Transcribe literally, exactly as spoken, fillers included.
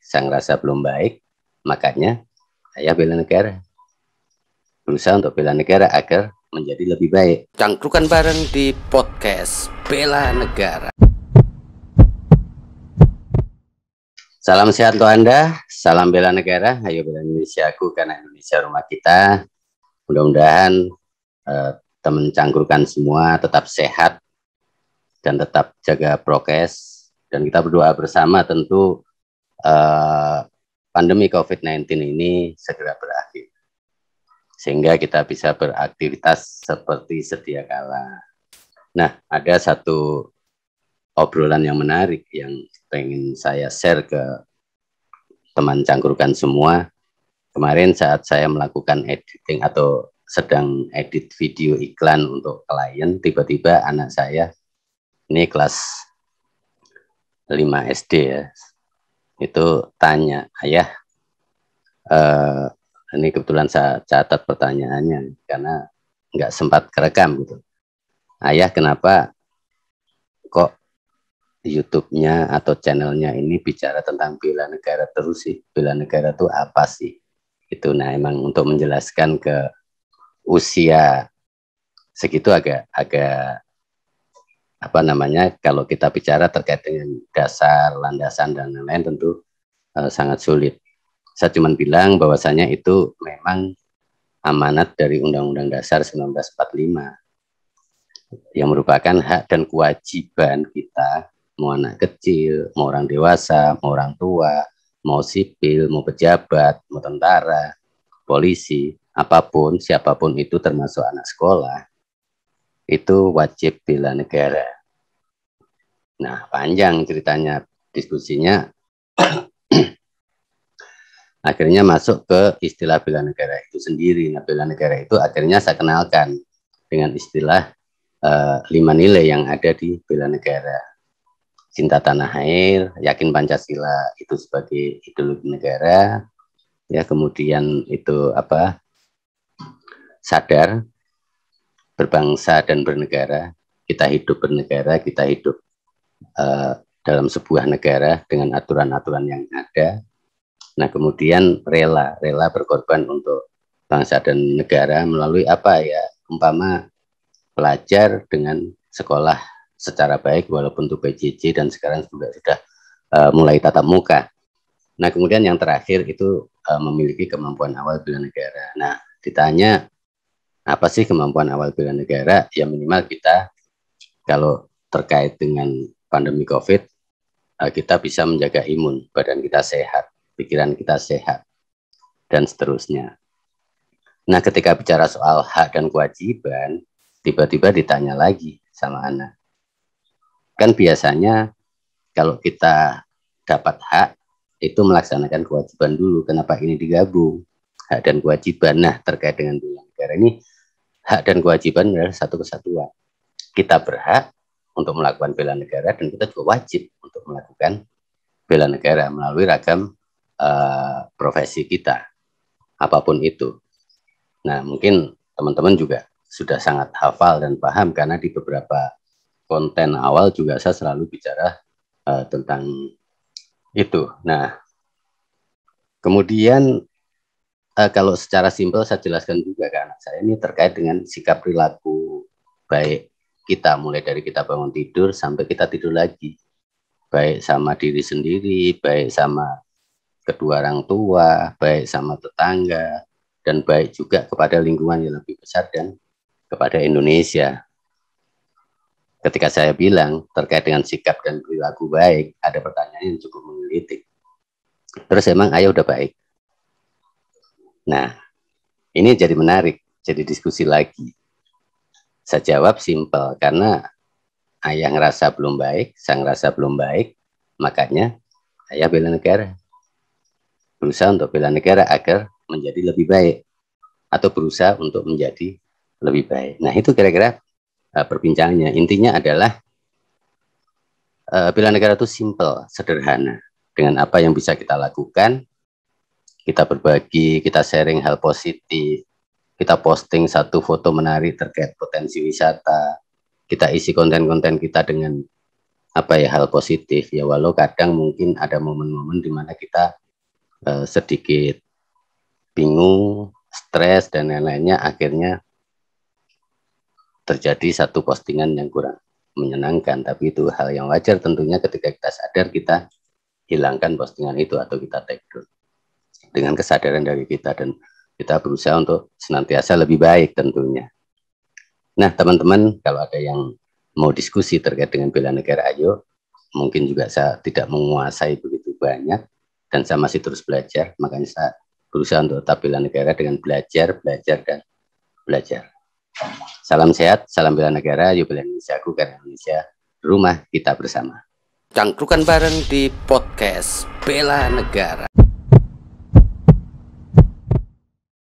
saya ngerasa belum baik, makanya saya bela negara. Berusaha untuk bela negara agar menjadi lebih baik. Cangkrukan bareng di podcast Bela Negara. Salam sehat untuk Anda, salam bela negara. Ayo bela Indonesia, aku karena Indonesia rumah kita. Mudah-mudahan eh, teman cangkrukan semua tetap sehat dan tetap jaga prokes. Dan kita berdoa bersama tentu eh, pandemi covid sembilan belas ini segera berakhir, sehingga kita bisa beraktivitas seperti sedia kala. Nah, ada satu obrolan yang menarik yang pengen saya share ke teman cangkrukan semua. Kemarin saat saya melakukan editing atau sedang edit video iklan untuk klien, tiba-tiba anak saya, ini kelas lima S D ya, itu tanya, ayah, eh, ini kebetulan saya catat pertanyaannya karena nggak sempat kerekam gitu. Ayah, kenapa kok YouTube-nya atau channelnya ini bicara tentang bela negara terus sih? Bela negara itu apa sih? Itu nah emang untuk menjelaskan ke usia segitu agak agak apa namanya, kalau kita bicara terkait dengan dasar, landasan dan lain-lain tentu uh, sangat sulit. Saya cuma bilang bahwasanya itu memang amanat dari Undang-Undang Dasar seribu sembilan ratus empat puluh lima yang merupakan hak dan kewajiban kita, mau anak kecil, mau orang dewasa, mau orang tua, mau sipil, mau pejabat, mau tentara, polisi, apapun, siapapun itu termasuk anak sekolah, itu wajib bela negara. Nah, panjang ceritanya, diskusinya akhirnya masuk ke istilah bela negara itu sendiri. Nah, bela negara itu akhirnya saya kenalkan dengan istilah uh, lima nilai yang ada di bela negara. Cinta tanah air, yakin Pancasila itu sebagai ideologi negara, ya, kemudian itu apa? Sadar berbangsa dan bernegara, kita hidup bernegara, kita hidup uh, dalam sebuah negara dengan aturan-aturan yang ada. Nah, kemudian rela, rela berkorban untuk bangsa dan negara melalui apa ya, umpama pelajar dengan sekolah secara baik walaupun itu P J J dan sekarang juga sudah uh, mulai tatap muka. Nah, kemudian yang terakhir itu uh, memiliki kemampuan awal bela negara. Nah, ditanya apa sih kemampuan awal bela negara? Ya minimal kita kalau terkait dengan pandemi COVID, uh, kita bisa menjaga imun, badan kita sehat, pikiran kita sehat, dan seterusnya. Nah, ketika bicara soal hak dan kewajiban, tiba-tiba ditanya lagi sama anak. Kan biasanya kalau kita dapat hak, itu melaksanakan kewajiban dulu. Kenapa ini digabung? Hak dan kewajiban. Nah, terkait dengan bela negara ini, hak dan kewajiban adalah satu kesatuan. Kita berhak untuk melakukan bela negara dan kita juga wajib untuk melakukan bela negara melalui ragam uh, profesi kita, apapun itu. Nah, mungkin teman-teman juga sudah sangat hafal dan paham karena di beberapa konten awal juga saya selalu bicara uh, tentang itu. Nah, kemudian uh, kalau secara simpel saya jelaskan juga ke anak saya ini terkait dengan sikap perilaku baik kita, mulai dari kita bangun tidur sampai kita tidur lagi, baik sama diri sendiri, baik sama kedua orang tua, baik sama tetangga, dan baik juga kepada lingkungan yang lebih besar dan kepada Indonesia. Ketika saya bilang terkait dengan sikap dan perilaku baik, ada pertanyaan yang cukup menggelitik. Terus emang ayah udah baik? Nah, ini jadi menarik, jadi diskusi lagi. Saya jawab simpel, karena ayah ngerasa belum baik, saya ngerasa belum baik, makanya ayah bela negara. Berusaha untuk bela negara agar menjadi lebih baik, atau berusaha untuk menjadi lebih baik. Nah, itu kira-kira uh, perbincangannya. Intinya adalah uh, bela negara itu simple, sederhana. Dengan apa yang bisa kita lakukan, kita berbagi, kita sharing hal positif, kita posting satu foto menarik terkait potensi wisata, kita isi konten-konten kita dengan apa ya hal positif ya, walau kadang mungkin ada momen-momen di mana kita uh, sedikit bingung, stres dan lain-lainnya, akhirnya terjadi satu postingan yang kurang menyenangkan. Tapi itu hal yang wajar tentunya, ketika kita sadar kita hilangkan postingan itu atau kita take down dengan kesadaran dari kita, dan kita berusaha untuk senantiasa lebih baik tentunya. Nah teman-teman, kalau ada yang mau diskusi terkait dengan bela negara, ayo. Mungkin juga saya tidak menguasai begitu banyak dan saya masih terus belajar, makanya saya berusaha untuk tetap bela negara dengan belajar, belajar, dan belajar. Salam sehat, salam bela negara, yuk bela Indonesia, aku karena Indonesia, rumah kita bersama. Cangkrukan bareng di podcast Bela Negara.